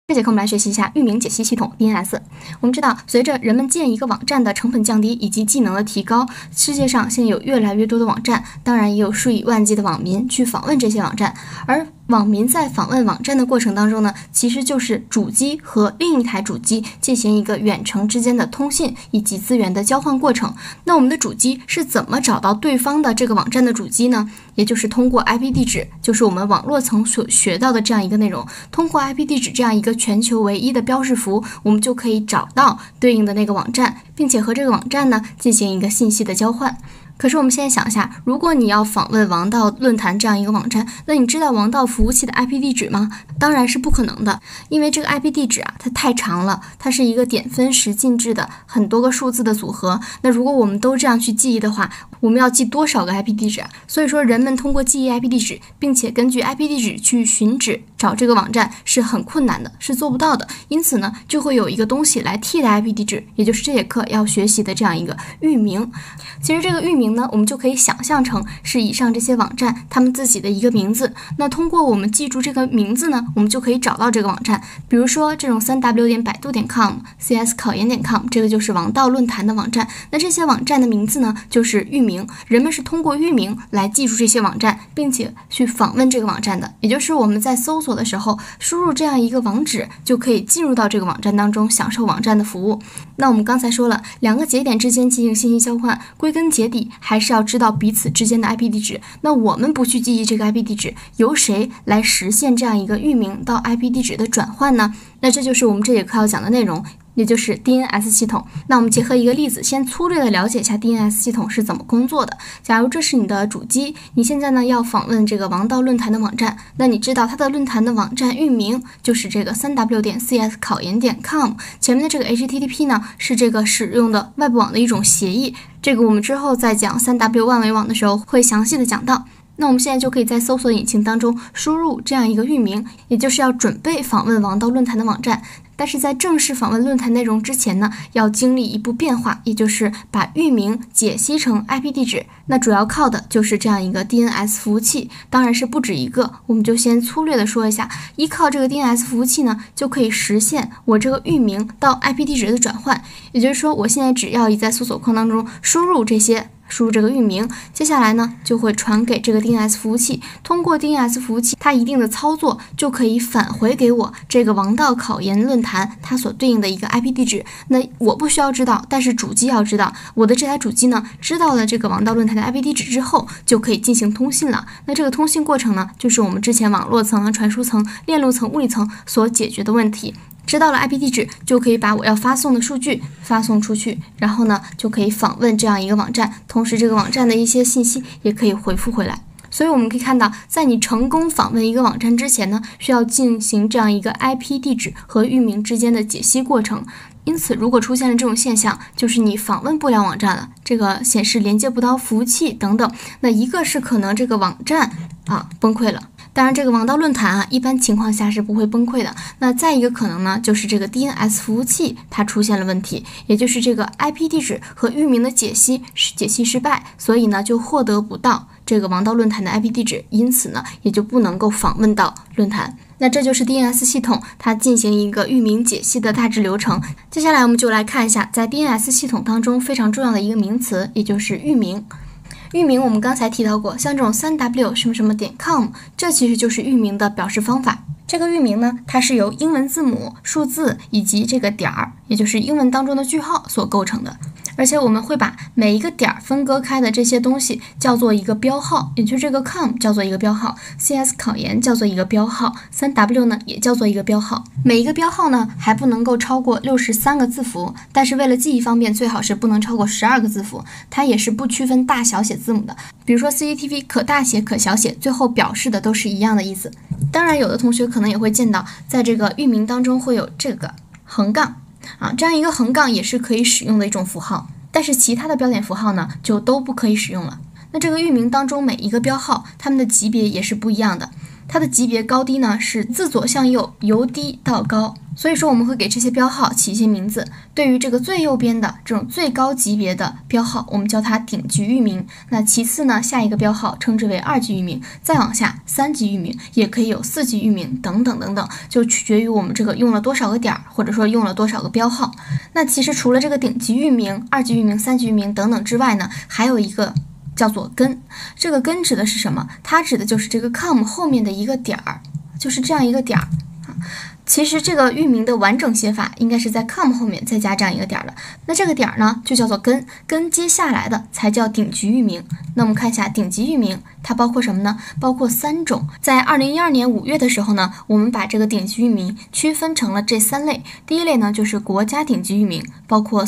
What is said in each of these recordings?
这节课我们来学习一下域名解析系统 DNS。我们知道，随着人们建一个网站的成本降低以及技能的提高，世界上现在有越来越多的网站，当然也有数以万计的网民去访问这些网站。而网民在访问网站的过程当中呢，其实就是主机和另一台主机进行一个远程之间的通信以及资源的交换过程。那我们的主机是怎么找到对方的这个网站的主机呢？也就是通过 IP 地址，就是我们网络层所学到的这样一个内容。通过 IP 地址这样一个全球唯一的标识符，我们就可以找到对应的那个网站，并且和这个网站呢进行一个信息的交换。可是我们现在想一下，如果你要访问王道论坛这样一个网站，那你知道王道服务器的 IP 地址吗？当然是不可能的，因为这个 IP 地址它太长了，它是一个点分十进制的很多个数字的组合。那如果我们都这样去记忆的话，我们要记多少个 IP 地址啊？所以说人们通过记忆 IP 地址，并且根据 IP 地址去寻址找这个网站是很困难的，是做不到的。因此呢，就会有一个东西来替代 IP 地址，也就是这节课要学习的这样一个域名。其实这个域名呢，我们就可以想象成是以上这些网站他们自己的一个名字。那通过我们记住这个名字呢，我们就可以找到这个网站。比如说这种 3w 百度.com、cs 考研.com， 这个就是王道论坛的网站。那这些网站的名字呢，就是域名。人们是通过域名来记住这些网站，并且去访问这个网站的。也就是我们在搜索的时候，输入这样一个网址，就可以进入到这个网站当中，享受网站的服务。那我们刚才说了，两个节点之间进行信息交换，归根结底还是要知道彼此之间的 IP 地址。那我们不去记忆这个 IP 地址，由谁来实现这样一个域名到 IP 地址的转换呢？那这就是我们这节课要讲的内容，也就是 DNS 系统。那我们结合一个例子，先粗略的了解一下 DNS 系统是怎么工作的。假如这是你的主机，你现在呢要访问这个王道论坛的网站，那你知道它的论坛的网站域名就是这个 3w.cs 考研.com， 前面的这个 HTTP 呢是这个使用的外部网的一种协议，这个我们之后在讲 3w 万维网的时候会详细的讲到。那我们现在就可以在搜索引擎当中输入这样一个域名，也就是要准备访问王道论坛的网站。但是在正式访问论坛内容之前呢，要经历一步变化，也就是把域名解析成 IP 地址。那主要靠的就是这样一个 DNS 服务器，当然是不止一个，我们就先粗略的说一下。依靠这个 DNS 服务器呢，就可以实现我这个域名到 IP 地址的转换。也就是说，我现在只要在搜索框当中输入这个域名，接下来呢就会传给这个 DNS 服务器，通过 DNS 服务器它一定的操作，就可以返回给我这个王道考研论坛它所对应的一个 IP 地址。那我不需要知道，但是主机要知道。我的这台主机呢，知道了这个王道论坛的 IP 地址之后，就可以进行通信了。那这个通信过程呢，就是我们之前网络层、传输层、链路层、物理层所解决的问题。知道了 IP 地址，就可以把我要发送的数据发送出去，然后呢就可以访问这样一个网站，同时这个网站的一些信息也可以回复回来。所以我们可以看到，在你成功访问一个网站之前呢，需要进行这样一个 IP 地址和域名之间的解析过程。因此如果出现了这种现象，就是你访问不了网站了，这个显示连接不到服务器等等，那一个是可能这个网站崩溃了。当然这个王道论坛一般情况下是不会崩溃的。那再一个可能呢，就是这个 DNS 服务器它出现了问题，也就是这个 IP 地址和域名的解析失败，所以呢就获得不到这个王道论坛的 IP 地址，因此呢也就不能够访问到论坛。那这就是 DNS 系统它进行一个域名解析的大致流程。接下来我们就来看一下在 DNS 系统当中非常重要的一个名词，也就是域名。域名我们刚才提到过，像这种 3w 什么什么.com， 这其实就是域名的表示方法。这个域名呢，它是由英文字母、数字以及这个点儿，也就是英文当中的句号所构成的。而且我们会把每一个点分割开的这些东西叫做一个标号，也就是这个 com 叫做一个标号， CS 考研叫做一个标号， 3w 呢也叫做一个标号。每一个标号呢还不能够超过63个字符，但是为了记忆方便，最好是不能超过12个字符。它也是不区分大小写字母的，比如说 CCTV 可大写可小写，最后表示的都是一样的意思。当然有的同学可能也会见到，在这个域名当中会有这个横杠这样一个横杠也是可以使用的一种符号，但是其他的标点符号呢就都不可以使用了。那这个域名当中每一个标号它们的级别也是不一样的，它的级别高低呢是自左向右由低到高， 所以说我们会给这些标号起一些名字。对于这个最右边的这种最高级别的标号，我们叫它顶级域名。那其次呢，下一个标号称之为2级域名，再往下3级域名，也可以有4级域名等等等等，就取决于我们这个用了多少个点，或者说用了多少个标号。那其实除了这个顶级域名、2级域名、3级域名等等之外呢，还有一个叫做根。这个根指的是什么？它指的就是这个 com 后面的一个点儿，就是这样一个点儿。其实这个域名的完整写法应该是在 com 后面再加这样一个点的，那这个点呢就叫做根，根接下来的才叫顶级域名。那我们看一下顶级域名，它包括什么呢？包括3种。在2012年5月的时候呢，我们把这个顶级域名区分成了这3类。第一类呢就是国家顶级域名，包括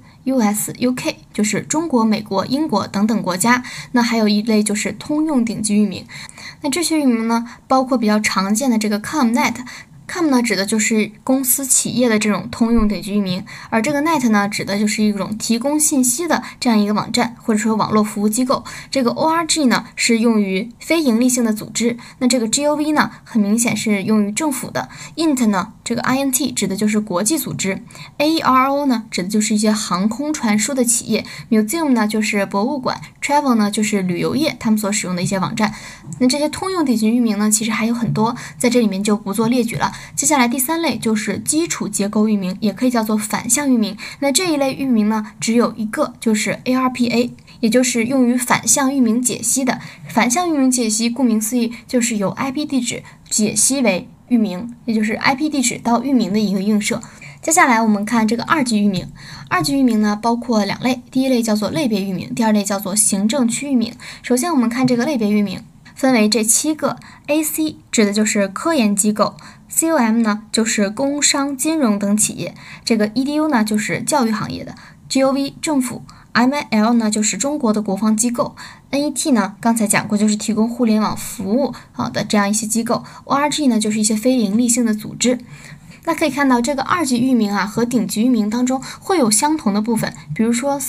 CN、US、UK， 就是中国、美国、英国等等国家。那还有一类就是通用顶级域名。那这些域名呢，包括比较常见的这个 COMNET。com 呢指的就是公司企业的这种通用顶级域名，而这个 net 呢指的就是一种提供信息的这样一个网站或者说网络服务机构。这个 org 呢是用于非盈利性的组织，那这个 gov 呢很明显是用于政府的。int 呢这个 int 指的就是国际组织。aero 呢指的就是一些航空传输的企业。museum 呢就是博物馆。travel 呢就是旅游业他们所使用的一些网站。那这些通用顶级域名呢其实还有很多，在这里面就不做列举了。接下来第3类就是基础结构域名，也可以叫做反向域名。那这一类域名呢只有一个，就是 ARPA， 也就是用于反向域名解析的。反向域名解析顾名思义就是由 IP 地址解析为域名，也就是 IP 地址到域名的一个映射。接下来我们看这个2级域名。2级域名呢包括2类，第一类叫做类别域名，第二类叫做行政区域名。首先我们看这个类别域名，分为这7个。AC 指的就是科研机构， COM 呢就是工商金融等企业，这个 EDU 呢就是教育行业的， GOV 政府， MIL 呢就是中国的国防机构， NET 呢刚才讲过就是提供互联网服务的这样一些机构， ORG 呢就是一些非盈利性的组织。那可以看到这个2级域名和顶级域名当中会有相同的部分，比如说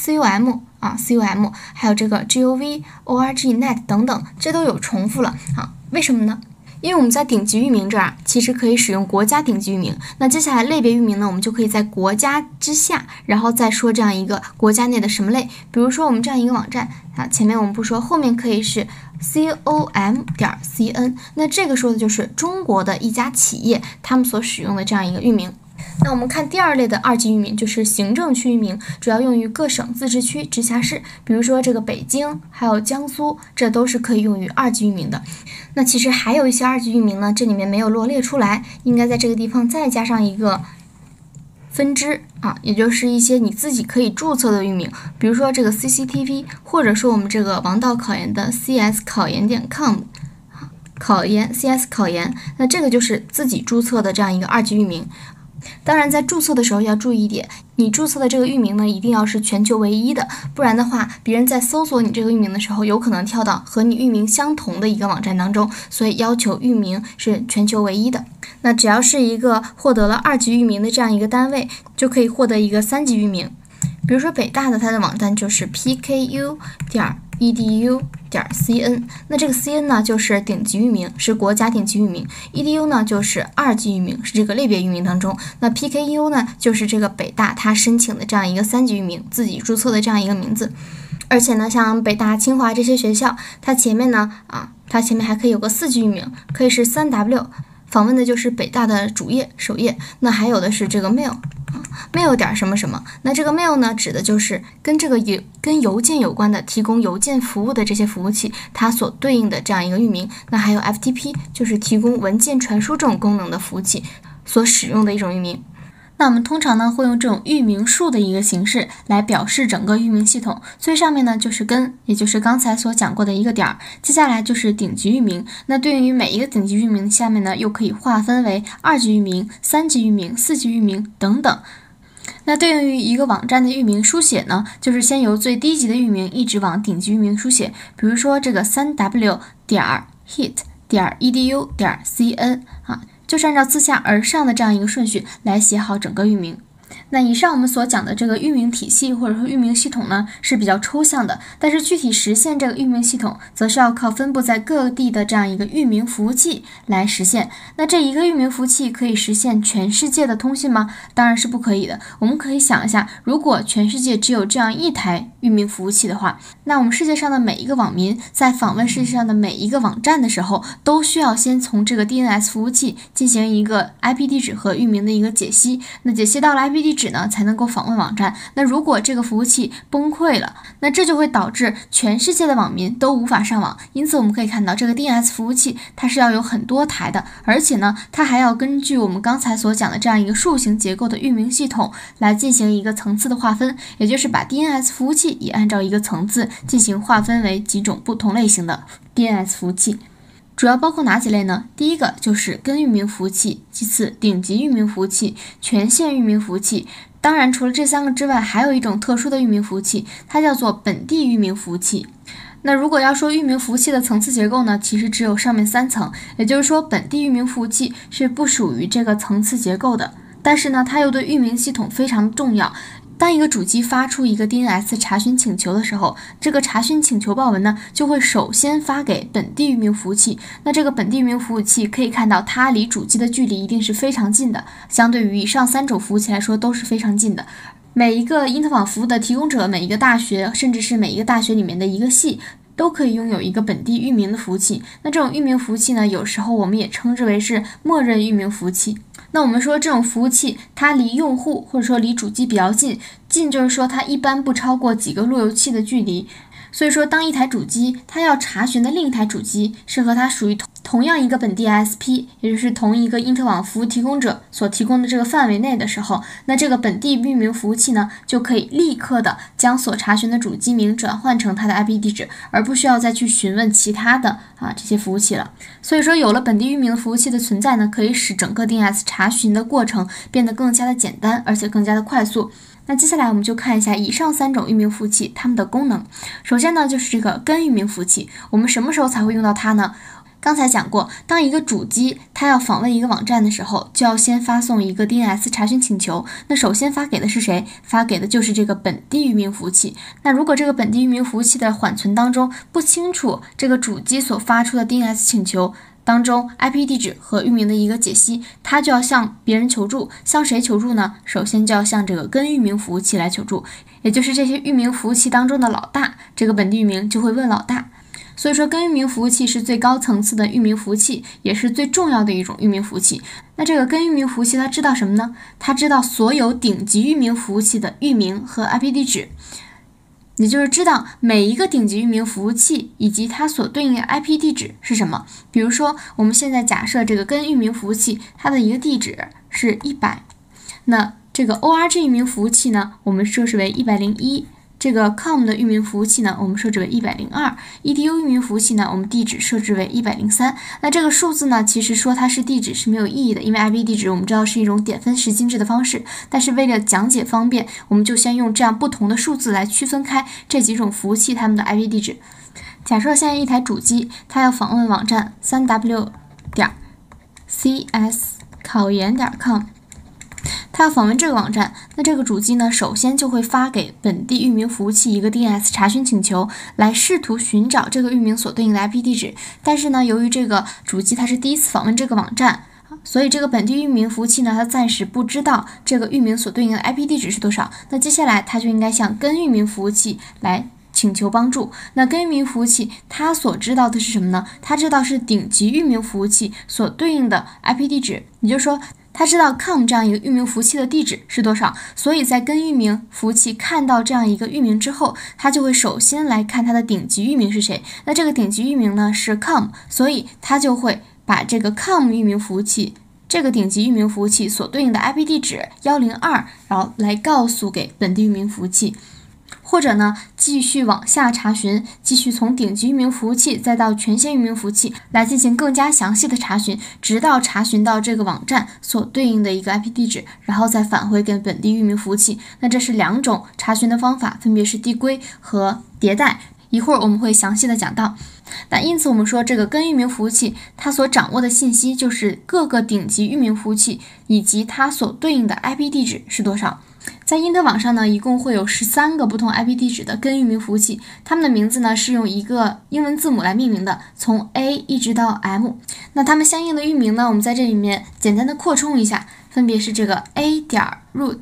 COM， 还有这个 GOV、ORG、NET 等等，这都有重复了为什么呢？因为我们在顶级域名这儿其实可以使用国家顶级域名，那接下来类别域名呢，我们就可以在国家之下，然后再说这样一个国家内的什么类。比如说我们这样一个网站前面我们不说，后面可以是 com.cn， 那这个说的就是中国的一家企业他们所使用的这样一个域名。那我们看第2类的2级域名，就是行政区域名，主要用于各省、自治区、直辖市，比如说这个北京，还有江苏，这都是可以用于2级域名的。那其实还有一些2级域名呢，这里面没有罗列出来，应该在这个地方再加上一个分支也就是一些你自己可以注册的域名，比如说这个 CCTV， 或者说我们这个王道考研的 cskhao研.com。考研 CS 考研，那这个就是自己注册的这样一个2级域名。当然在注册的时候要注意一点，你注册的这个域名呢一定要是全球唯一的，不然的话别人在搜索你这个域名的时候有可能跳到和你域名相同的一个网站当中，所以要求域名是全球唯一的。那只要是一个获得了2级域名的这样一个单位，就可以获得一个3级域名。比如说北大的它的网站就是 pku.edu.cn， 那这个 CN 呢就是顶级域名，是国家顶级域名， EDU 呢就是2级域名，是这个类别域名当中，那 PKU 呢就是这个北大它申请的这样一个3级域名，自己注册的这样一个名字。而且呢像北大、清华这些学校，它前面呢它前面还可以有个4级域名，可以是 3W， 访问的就是北大的主页首页。那还有的是这个 mail点什么什么，那这个 mail 呢指的就是跟邮件有关的提供邮件服务的这些服务器它所对应的这样一个域名。那还有 FTP 就是提供文件传输这种功能的服务器所使用的一种域名。那我们通常呢会用这种域名数的一个形式来表示整个域名系统，最上面呢就是根，也就是刚才所讲过的一个点，接下来就是顶级域名。那对应于每一个顶级域名下面呢又可以划分为2级域名、3级域名、4级域名等等。那对应于一个网站的域名书写呢，就是先由最低级的域名一直往顶级域名书写，比如说这个 3w.hit.edu.cn就是按照自下而上的这样一个顺序来写好整个域名。 那以上我们所讲的这个域名体系或者说域名系统呢是比较抽象的，但是具体实现这个域名系统，则是要靠分布在各地的这样一个域名服务器来实现。那这一个域名服务器可以实现全世界的通信吗？当然是不可以的。我们可以想一下，如果全世界只有这样一台域名服务器的话，那我们世界上的每一个网民在访问世界上的每一个网站的时候，都需要先从这个 DNS 服务器进行一个 IP 地址和域名的一个解析。那解析到了 IP 地址呢，才能够访问网站。那如果这个服务器崩溃了，那这就会导致全世界的网民都无法上网。因此我们可以看到，这个 DNS 服务器它是要有很多台的，而且呢，它还要根据我们刚才所讲的这样一个树形结构的域名系统来进行一个层次的划分，也就是把 DNS 服务器也按照一个层次进行划分为几种不同类型的 DNS 服务器。主要包括哪几类呢？第一个就是根域名服务器，其次顶级域名服务器、权限域名服务器。当然除了这三个之外，还有一种特殊的域名服务器，它叫做本地域名服务器。那如果要说域名服务器的层次结构呢，其实只有上面3层，也就是说本地域名服务器是不属于这个层次结构的，但是呢，它又对域名系统非常重要。当一个主机发出一个 DNS 查询请求的时候，这个查询请求报文呢，就会首先发给本地域名服务器。那这个本地域名服务器可以看到，它离主机的距离一定是非常近的，相对于以上3种服务器来说都是非常近的。每一个因特网服务的提供者，每一个大学，甚至是每一个大学里面的一个系，都可以拥有一个本地域名的服务器。那这种域名服务器呢，有时候我们也称之为是默认域名服务器。那我们说这种服务器它离用户或者说离主机比较近，就是说它一般不超过几个路由器的距离。所以说当一台主机它要查询的另一台主机是和它属于同样一个本地 ISP， 也就是同一个因特网服务提供者所提供的这个范围内的时候，那这个本地域名服务器呢，就可以立刻的将所查询的主机名转换成它的 IP 地址，而不需要再去询问其他的这些服务器了。所以说有了本地域名服务器的存在呢，可以使整个 DNS 查询的过程变得更加的简单，而且更加的快速。那接下来我们就看一下以上3种域名服务器它们的功能。首先呢，就是这个根域名服务器，我们什么时候才会用到它呢？刚才讲过，当一个主机它要访问一个网站的时候，就要先发送一个 DNS 查询请求。那首先发给的是谁？发给的就是这个本地域名服务器。那如果这个本地域名服务器的缓存当中不清楚这个主机所发出的 DNS 请求当中 IP 地址和域名的一个解析，它就要向别人求助。向谁求助呢？首先就要向这个根域名服务器来求助，也就是这些域名服务器当中的老大，这个本地域名就会问老大。所以说根域名服务器是最高层次的域名服务器，也是最重要的一种域名服务器。那这个根域名服务器它知道什么呢？它知道所有顶级域名服务器的域名和 IP 地址，也就是知道每一个顶级域名服务器以及它所对应的 IP 地址是什么。比如说我们现在假设这个根域名服务器它的一个地址是100，那这个 org 域名服务器呢，我们设置为101，这个 com 的域名服务器呢，我们设置为102 ，edu 域名服务器呢，我们地址设置为103。那这个数字呢，其实说它是地址是没有意义的，因为 IP 地址我们知道是一种点分时金制的方式，但是为了讲解方便，我们就先用这样不同的数字来区分开这几种服务器它们的 IP 地址。假设现在一台主机它要访问网站 3w.cs 它要访问这个网站，那这个主机呢，首先就会发给本地域名服务器一个 DNS 查询请求，来试图寻找这个域名所对应的 IP 地址。但是呢，由于这个主机它是第一次访问这个网站，所以这个本地域名服务器呢，它暂时不知道这个域名所对应的 IP 地址是多少。那接下来它就应该向根域名服务器来请求帮助。那根域名服务器它所知道的是什么呢？它知道是顶级域名服务器所对应的 IP 地址，也就是说它知道 com 这样一个域名服务器的地址是多少，所以在根域名服务器看到这样一个域名之后，它就会首先来看它的顶级域名是谁。那这个顶级域名呢是 com， 所以它就会把这个 com 域名服务器这个顶级域名服务器所对应的 IP 地址102，然后来告诉给本地域名服务器。或者呢，继续往下查询，继续从顶级域名服务器再到权限域名服务器来进行更加详细的查询，直到查询到这个网站所对应的一个 IP 地址，然后再返回给本地域名服务器。那这是2种查询的方法，分别是递归和迭代，一会儿我们会详细的讲到。那因此我们说这个根域名服务器它所掌握的信息就是各个顶级域名服务器以及它所对应的 IP 地址是多少。 在因特网上呢，一共会有13个不同 IP 地址的根域名服务器，它们的名字呢是用一个英文字母来命名的，从 A 一直到 M。那它们相应的域名呢，我们在这里面简单的扩充一下，分别是这个 A 点 root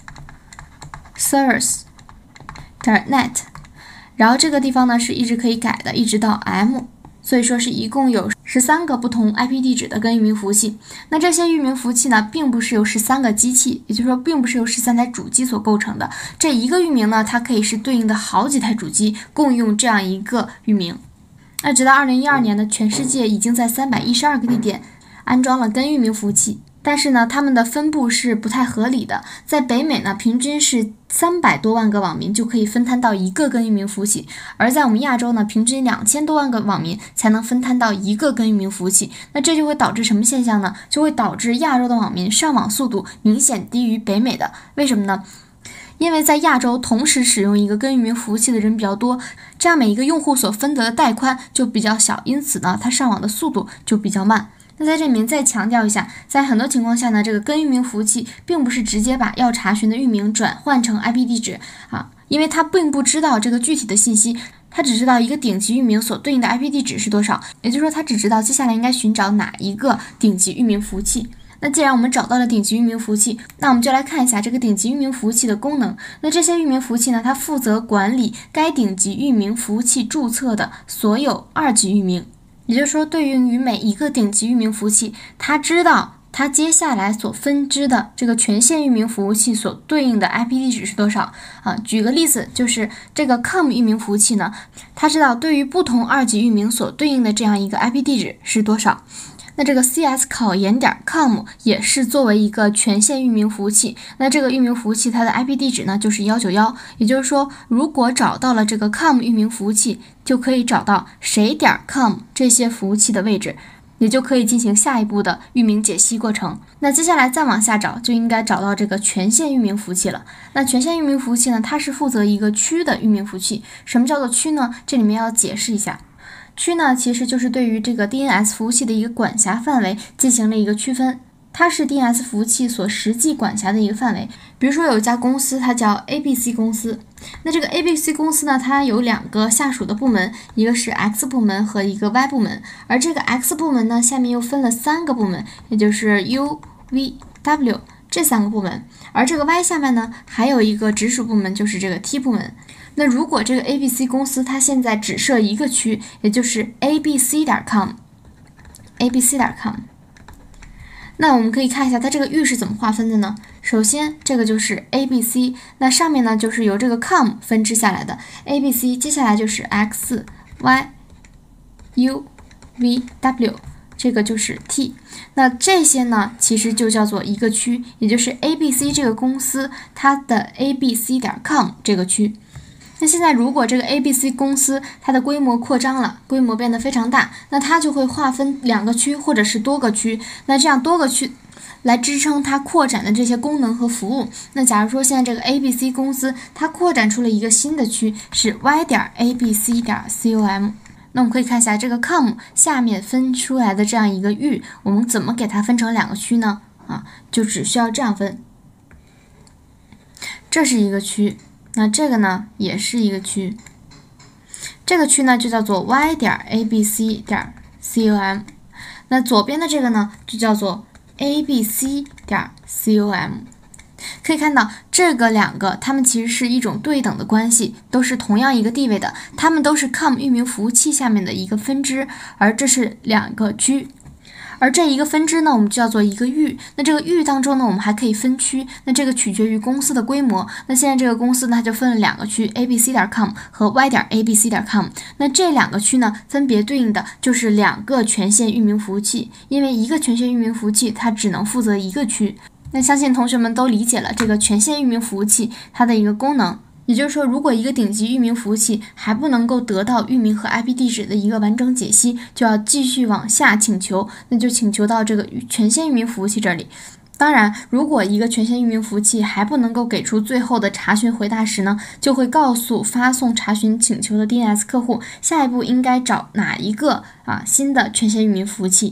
servers 点 net， 然后这个地方呢是一直可以改的，一直到 M。所以说是一共有13个不同 IP 地址的根域名服务器。那这些域名服务器呢，并不是由13个机器，也就是说并不是由13台主机所构成的。这一个域名呢，它可以是对应的好几台主机共用这样一个域名。那直到2012年呢，全世界已经在312个地点安装了根域名服务器。但是呢，它们的分布是不太合理的。在北美呢，平均是300多万个网民就可以分摊到一个根域名服务器，而在我们亚洲呢，平均2000多万个网民才能分摊到一个根域名服务器。那这就会导致什么现象呢？就会导致亚洲的网民上网速度明显低于北美的。为什么呢？因为在亚洲同时使用一个根域名服务器的人比较多，这样每一个用户所分得的带宽就比较小，因此呢，它上网的速度就比较慢。那在这里面再强调一下，在很多情况下呢，这个根域名服务器并不是直接把要查询的域名转换成 IP 地址因为它并不知道这个具体的信息，它只知道一个顶级域名所对应的 IP 地址是多少，也就是说它只知道接下来应该寻找哪一个顶级域名服务器。那既然我们找到了顶级域名服务器，那我们就来看一下这个顶级域名服务器的功能。那这些域名服务器呢，它负责管理该顶级域名服务器注册的所有2级域名。也就是说，对应于每一个顶级域名服务器，它知道它接下来所分支的这个权限域名服务器所对应的 IP 地址是多少举个例子，就是这个 com 域名服务器呢，它知道对于不同2级域名所对应的这样一个 IP 地址是多少。那这个 cs 考研点 com 也是作为一个权限域名服务器，那这个域名服务器它的 IP 地址呢就是191，也就是说，如果找到了这个 com 域名服务器，就可以找到谁点 com 这些服务器的位置，也就可以进行下一步的域名解析过程。那接下来再往下找，就应该找到这个权限域名服务器了。那权限域名服务器呢，它是负责一个区的域名服务器。什么叫做区呢？这里面要解释一下。区呢，其实就是对于这个 DNS 服务器的一个管辖范围进行了一个区分，它是 DNS 服务器所实际管辖的一个范围。比如说有一家公司，它叫 ABC 公司，那这个 ABC 公司呢，它有2个下属的部门，一个是 X 部门和一个 Y 部门，而这个 X 部门呢，下面又分了3个部门，也就是 U、V、W 这3个部门，而这个 Y 下面呢，还有一个直属部门，就是这个 T 部门。那如果这个 ABC 公司它现在只设一个区，也就是 abc.com， 那我们可以看一下它这个域是怎么划分的呢？首先这个就是 ABC， 那上面呢就是由这个 com 分支下来的 ABC， 接下来就是 X、Y、U、V、W， 这个就是 T。 那这些呢其实就叫做一个区，也就是 ABC 这个公司它的 abc.com 这个区。那现在如果这个 ABC 公司它的规模扩张了，规模变得非常大，那它就会划分2个区或者是多个区，那这样多个区来支撑它扩展的这些功能和服务。那假如说现在这个 ABC 公司它扩展出了一个新的区，是 y.abc.com， 那我们可以看一下这个 com 下面分出来的这样一个域，我们怎么给它分成2个区呢？就只需要这样分，这是一个区，那这个呢也是一个区，这个区呢就叫做 y.abc.com， 那左边的这个呢就叫做 abc.com。 可以看到这个2个它们其实是一种对等的关系，都是同样一个地位的，它们都是 com 域名服务器下面的一个分支，而这是2个区。而这一个分支呢，我们就叫做一个域。那这个域当中呢，我们还可以分区，那这个取决于公司的规模。那现在这个公司呢，它就分了2个区 abc.com 和 y.abc.com。那这2个区呢，分别对应的就是2个权限域名服务器，因为一个权限域名服务器它只能负责一个区。那相信同学们都理解了这个权限域名服务器它的一个功能。也就是说，如果一个顶级域名服务器还不能够得到域名和 IP 地址的一个完整解析，就要继续往下请求，那就请求到这个权限域名服务器这里。当然，如果一个权限域名服务器还不能够给出最后的查询回答时呢，就会告诉发送查询请求的 DNS 客户，下一步应该找哪一个新的权限域名服务器。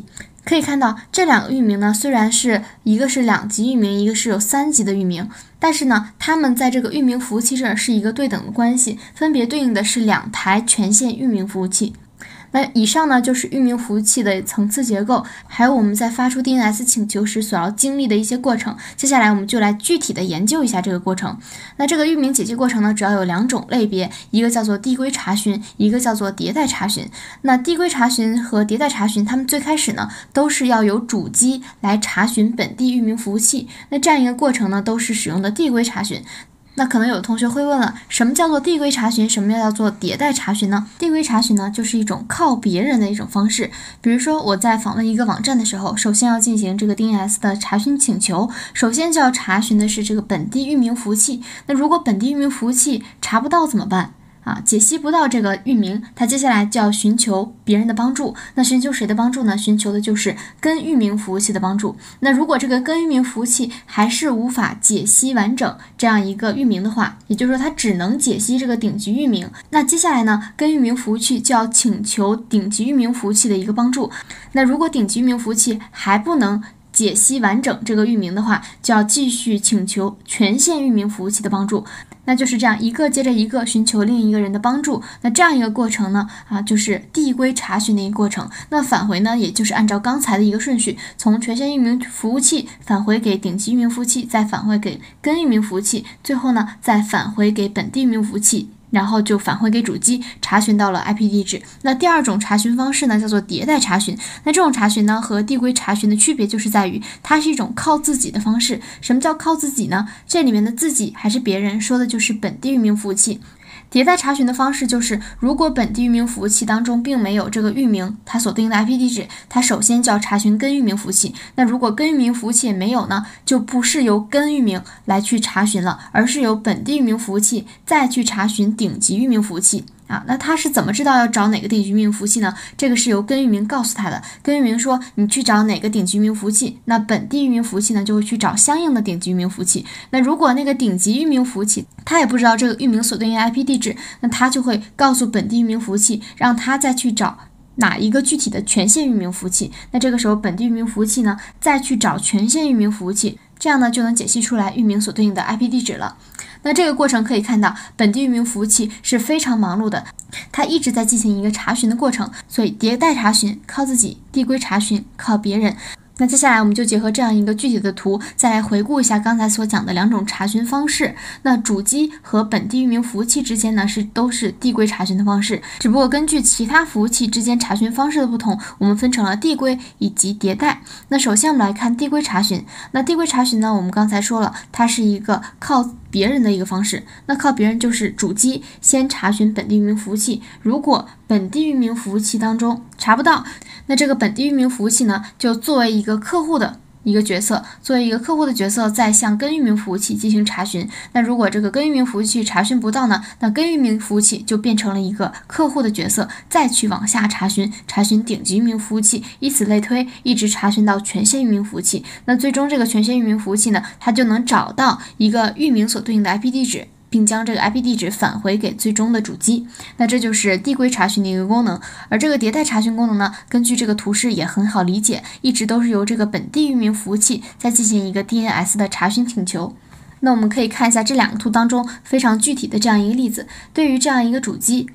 可以看到这两个域名呢，虽然是一个是2级域名，一个是有3级的域名，但是呢，它们在这个域名服务器这儿是一个对等的关系，分别对应的是2台全线域名服务器。那以上呢就是域名服务器的层次结构，还有我们在发出 DNS 请求时所要经历的一些过程。接下来我们就来具体的研究一下这个过程。那这个域名解析过程呢，主要有2种类别，一个叫做递归查询，一个叫做迭代查询。那递归查询和迭代查询，它们最开始呢都是要由主机来查询本地域名服务器，那这样一个过程呢都是使用的递归查询。那可能有的同学会问了，什么叫做递归查询，什么叫做迭代查询呢？递归查询呢，就是一种靠别人的一种方式。比如说我在访问一个网站的时候，首先要进行这个 DNS 的查询请求，首先就要查询的是这个本地域名服务器。那如果本地域名服务器查不到怎么办？解析不到这个域名，它接下来就要寻求别人的帮助。那寻求谁的帮助呢？寻求的就是根域名服务器的帮助。那如果这个根域名服务器还是无法解析完整这样一个域名的话，也就是说它只能解析这个顶级域名，那接下来呢，根域名服务器就要请求顶级域名服务器的一个帮助。那如果顶级域名服务器还不能解析完整这个域名的话，就要继续请求全线域名服务器的帮助。那就是这样一个接着一个寻求另一个人的帮助。那这样一个过程呢，就是递归查询的一个过程。那返回呢，也就是按照刚才的一个顺序，从全线域名服务器返回给顶级域名服务器，再返回给根域名服务器，最后呢再返回给本地域名服务器，然后就返回给主机查询到了 IP 地址。那第二种查询方式呢，叫做迭代查询。那这种查询呢，和递归查询的区别就是在于，它是一种靠自己的方式。什么叫靠自己呢？这里面的自己还是别人，说的就是本地域名服务器。迭代查询的方式就是，如果本地域名服务器当中并没有这个域名，它所对应的 IP 地址，它首先就要查询根域名服务器。那如果根域名服务器也没有呢，就不是由根域名来去查询了，而是由本地域名服务器再去查询顶级域名服务器。那他是怎么知道要找哪个顶级域名服务器呢？这个是由根域名告诉他的。根域名说你去找哪个顶级域名服务器，那本地域名服务器呢就会去找相应的顶级域名服务器。那如果那个顶级域名服务器他也不知道这个域名所对应的 IP 地址，那他就会告诉本地域名服务器，让他再去找哪一个具体的全线域名服务器。那这个时候本地域名服务器呢再去找全线域名服务器，这样呢就能解析出来域名所对应的 IP 地址了。那这个过程可以看到，本地域名服务器是非常忙碌的，它一直在进行一个查询的过程。所以迭代查询靠自己，递归查询靠别人。那接下来我们就结合这样一个具体的图，再来回顾一下刚才所讲的2种查询方式。那主机和本地域名服务器之间呢都是递归查询的方式，只不过根据其他服务器之间查询方式的不同，我们分成了递归以及迭代。那首先我们来看递归查询。那递归查询呢，我们刚才说了，它是一个靠别人的一个方式。那靠别人就是主机先查询本地域名服务器，如果本地域名服务器当中查不到，那这个本地域名服务器呢就作为一个客户的一个角色，再向根域名服务器进行查询。那如果这个根域名服务器查询不到呢，那根域名服务器就变成了一个客户的角色，再去往下查询顶级域名服务器，以此类推，一直查询到全线域名服务器。那最终这个全线域名服务器呢，它就能找到一个域名所对应的 IP 地址，并将这个 IP 地址返回给最终的主机。那这就是递归查询的一个功能。而这个迭代查询功能呢，根据这个图示也很好理解，一直都是由这个本地域名服务器再进行一个 DNS 的查询请求。那我们可以看一下这2个图当中非常具体的这样一个例子。对于这样一个主机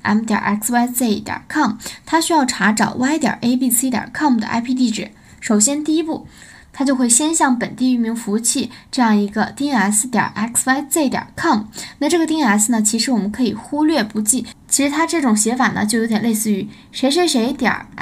m.xyz.com， 它需要查找 y.abc.com 的 IP 地址。首先第一步，它就会先向本地域名服务器这样一个 dns.xyz.com。 那这个 DNS 呢，其实我们可以忽略不计，其实它这种写法呢就有点类似于谁谁谁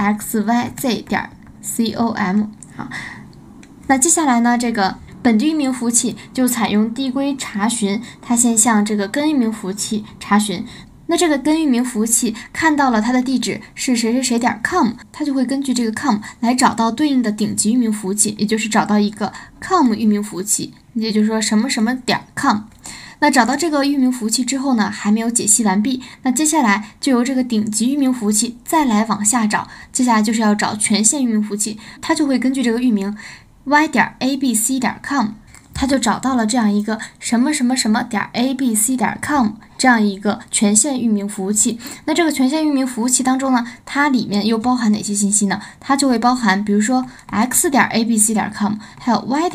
.xyz.com。 好，那接下来呢，这个本地域名服务器就采用递归查询，它先向这个根域名服务器查询。那这个根域名服务器看到了它的地址是谁谁谁.com， 它就会根据这个 com 来找到对应的顶级域名服务器，也就是找到一个 com 域名服务器，也就是说什么什么.com。 那找到这个域名服务器之后呢，还没有解析完毕，那接下来就由这个顶级域名服务器再来往下找，接下来就是要找全线域名服务器，它就会根据这个域名y.abc.com， 他就找到了这样一个什么什么什么点 abc.com 这样一个权限域名服务器。那这个权限域名服务器当中呢，它里面又包含哪些信息呢？它就会包含比如说 x.abc.com 还有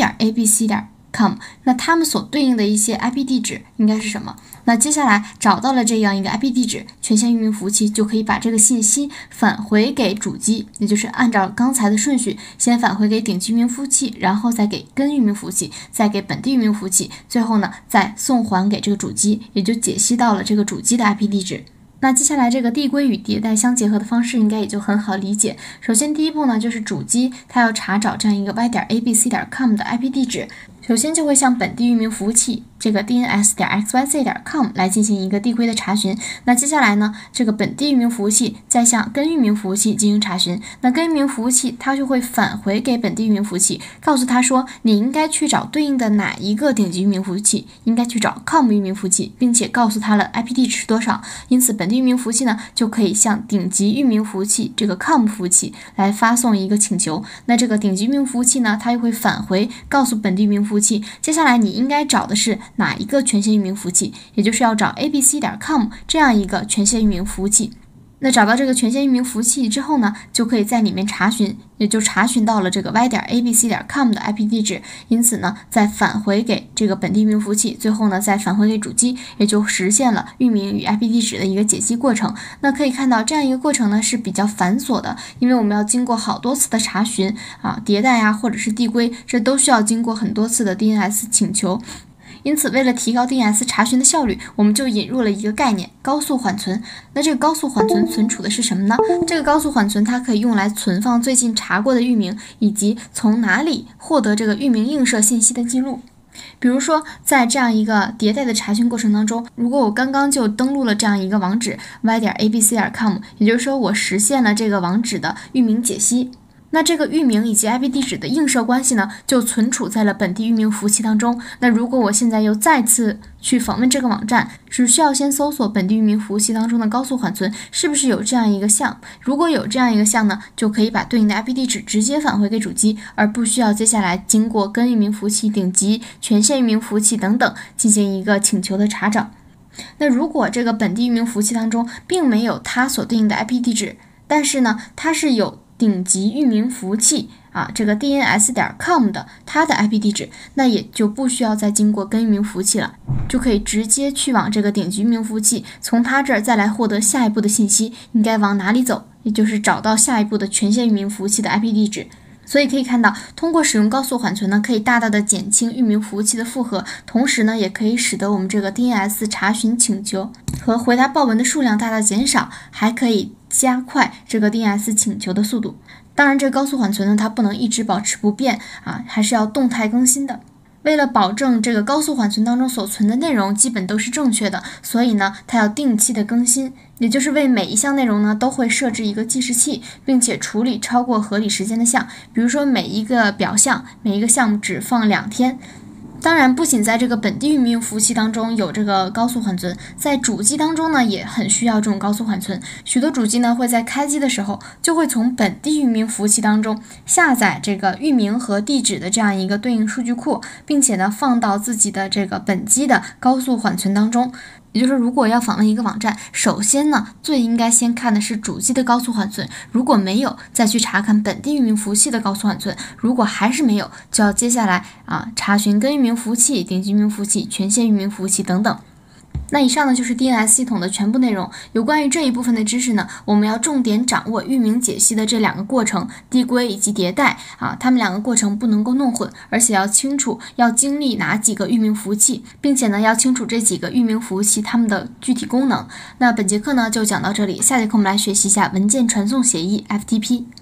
y.abc.com， 那它们所对应的一些 IP 地址应该是什么？那接下来找到了这样一个 IP 地址，权限域名服务器就可以把这个信息返回给主机，也就是按照刚才的顺序，先返回给顶级域名服务器，然后再给根域名服务器，再给本地域名服务器，最后呢再送还给这个主机，也就解析到了这个主机的 IP 地址。那接下来这个递归与迭代相结合的方式应该也就很好理解。首先第一步呢，就是主机它要查找这样一个 y.abc.com 的 IP 地址，首先就会向本地域名服务器这个 dns.xyz.com 来进行一个递归的查询。那接下来呢，这个本地域名服务器再向根域名服务器进行查询。那根域名服务器它就会返回给本地域名服务器，告诉他说你应该去找对应的哪一个顶级域名服务器，应该去找 com 域名服务器，并且告诉他了 IP 地址是多少。因此本地域名服务器呢就可以向顶级域名服务器这个 com 服务器来发送一个请求。那这个顶级域名服务器呢，它又会返回告诉本地域名服务器，接下来你应该找的是哪一个权限域名服务器，也就是要找 abc.com 这样一个权限域名服务器。那找到这个权限域名服务器之后呢，就可以在里面查询，也就查询到了这个 y.abc.com 的 IP 地址，因此呢再返回给这个本地域名服务器，最后呢再返回给主机，也就实现了域名与 IP 地址的一个解析过程。那可以看到这样一个过程呢是比较繁琐的，因为我们要经过好多次的查询迭代啊，或者是递归，这都需要经过很多次的 DNS 请求。因此为了提高 DNS 查询的效率，我们就引入了一个概念，高速缓存。那这个高速缓存存储的是什么呢？这个高速缓存它可以用来存放最近查过的域名，以及从哪里获得这个域名映射信息的记录。比如说在这样一个迭代的查询过程当中，如果我刚刚就登录了这样一个网址 y.abc.com， 也就是说我实现了这个网址的域名解析，那这个域名以及 IP 地址的映射关系呢，就存储在了本地域名服务器当中。那如果我现在又再次去访问这个网站，只需要先搜索本地域名服务器当中的高速缓存是不是有这样一个项，如果有这样一个项呢，就可以把对应的 IP 地址直接返回给主机，而不需要接下来经过根域名服务器、顶级、权限域名服务器等等进行一个请求的查找。那如果这个本地域名服务器当中并没有它所对应的 IP 地址，但是呢它是有顶级域名服务器这个 dns.com 的它的 IP 地址，那也就不需要再经过根域名服务器了，就可以直接去往这个顶级域名服务器，从它这儿再来获得下一步的信息，应该往哪里走，也就是找到下一步的权限域名服务器的 IP 地址。所以可以看到，通过使用高速缓存呢，可以大大的减轻域名服务器的负荷，同时呢，也可以使得我们这个 DNS 查询请求和回答报文的数量大大减少，还可以加快这个 DNS 请求的速度。当然，这个高速缓存呢，它不能一直保持不变还是要动态更新的。为了保证这个高速缓存当中所存的内容基本都是正确的，所以呢，它要定期的更新，也就是为每一项内容呢都会设置一个计时器，并且处理超过合理时间的项，比如说每一个表项、每一个项目只放2天。当然，不仅在这个本地域名服务器当中有这个高速缓存，在主机当中呢也很需要这种高速缓存。许多主机呢会在开机的时候就会从本地域名服务器当中下载这个域名和地址的这样一个对应数据库，并且呢放到自己的这个本机的高速缓存当中。也就是如果要访问一个网站，首先呢最应该先看的是主机的高速缓存，如果没有，再去查看本地域名服务器的高速缓存，如果还是没有，就要接下来查询根域名服务器、顶级域名服务器、权限域名服务器等等。那以上呢就是 DNS 系统的全部内容。有关于这一部分的知识呢，我们要重点掌握域名解析的这2个过程，递归以及迭代它们2个过程不能够弄混，而且要清楚要经历哪几个域名服务器，并且呢要清楚这几个域名服务器它们的具体功能。那本节课呢就讲到这里，下节课我们来学习一下文件传送协议 FTP。